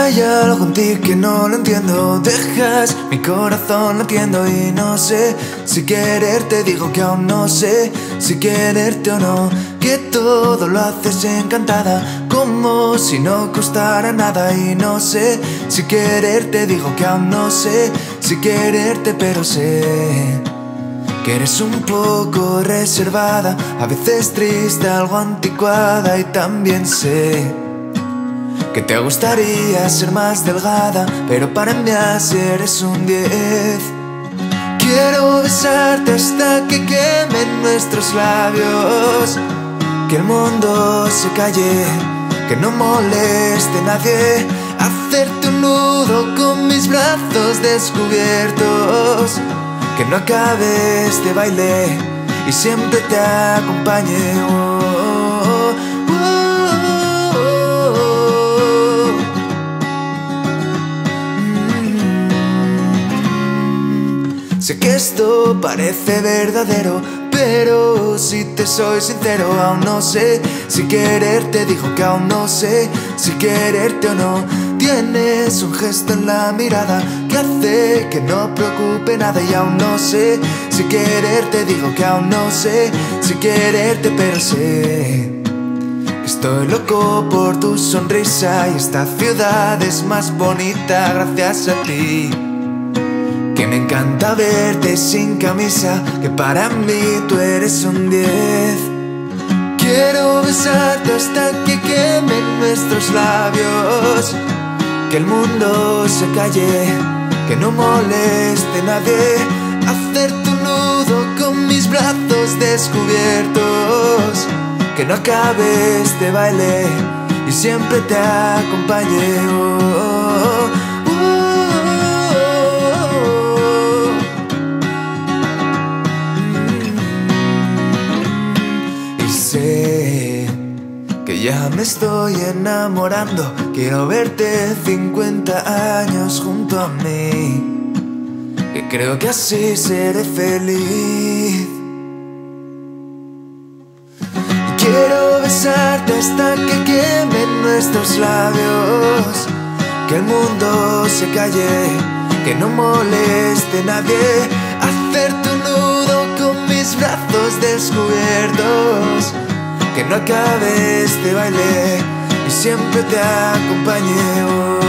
Hay algo en ti que no lo entiendo. Dejas mi corazón latiendo y no sé si quererte. Digo que aún no sé si quererte o no. Que todo lo haces encantada, como si no costara nada. Y no sé si quererte. Digo que aún no sé si quererte, pero sé que eres un poco reservada, a veces triste, algo anticuada. Y también sé que te gustaría ser más delgada, pero para mí así eres un 10. Quiero besarte hasta que quemen nuestros labios, que el mundo se calle, que no moleste nadie. Hacerte un nudo con mis brazos descubiertos, que no acabe este baile y siempre te acompañe. Sé que esto parece verdadero, pero si te soy sincero, aún no sé si quererte. Digo que aún no sé si quererte o no. Tienes un gesto en la mirada que hace que no preocupe nada. Y aún no sé si quererte. Digo que aún no sé si quererte, pero sé que estoy loco por tu sonrisa. Y esta ciudad es más bonita gracias a ti. Que me encanta verte sin camisa, que para mí tú eres un 10. Quiero besarte hasta que quemen nuestros labios, que el mundo se calle, que no moleste nadie. Hacerte un nudo con mis brazos descubiertos, que no acabe este baile y siempre te acompañe. Sé que ya me estoy enamorando. Quiero verte 50 años junto a mí, que creo que así seré feliz. Quiero besarte hasta que quemen nuestros labios, que el mundo se calle, que no moleste nadie. Hacerte un nudo con mis brazos descubiertos, que no acabe este baile y siempre te acompañe.